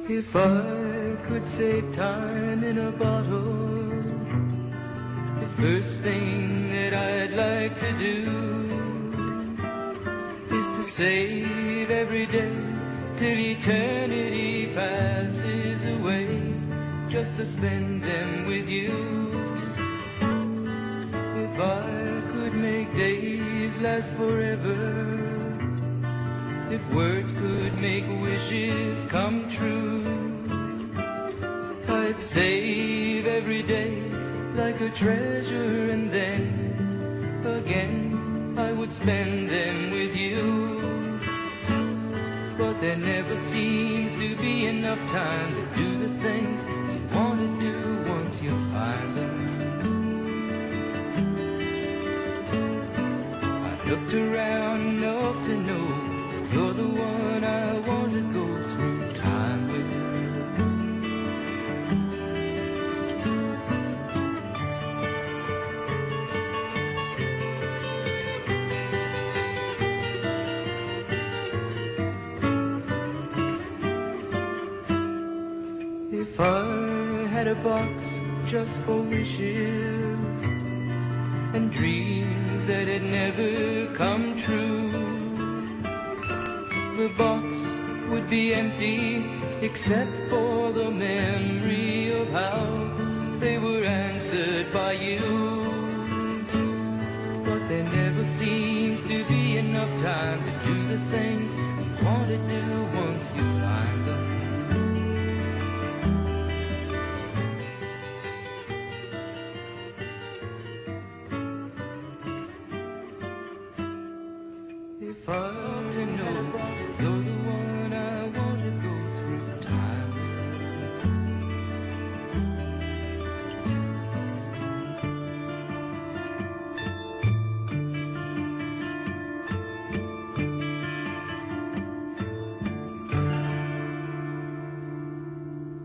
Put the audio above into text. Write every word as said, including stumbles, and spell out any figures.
If I could save time in a bottle, the first thing that I'd like to do is to save every day till eternity passes away, just to spend them with you. If I could make days last forever, if words could make wishes come true, I'd save every day like a treasure, and then again I would spend them with you. But there never seems to be enough time to do the things you want to do once you find them. I've looked around enough to know you're the one I want to go through time with. If I had a box just for wishes and dreams that had never come true, the box would be empty except for the memory of how they were answered by you. But there never seems to be enough time to do the things you want to do once you find them. If I often know